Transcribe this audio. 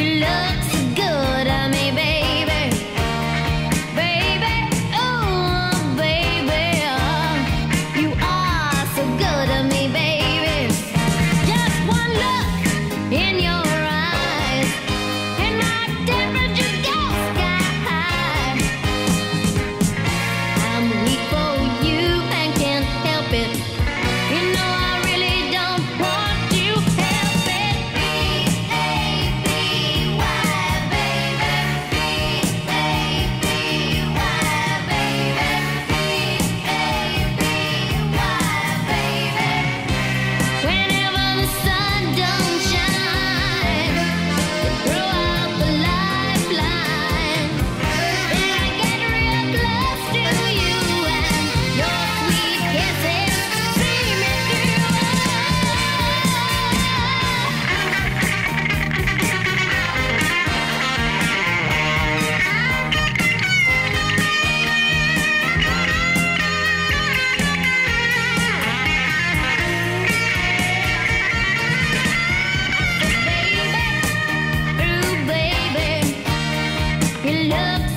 You look so good on me, baby. Baby, oh, baby, oh. You are so good on me, baby. Just one look in your eyes, and my temperature goes sky high. I'm weak for you and can't help it. You know I really don't want you help it. B-A-B-Y, baby. B-A-B-Y, baby. B-A-B-Y, baby. Whenever the sun don't shine, you throw out the lifeline. Then I get real close to you, and your sweet kisses see me through. Baby, ooh, baby, you look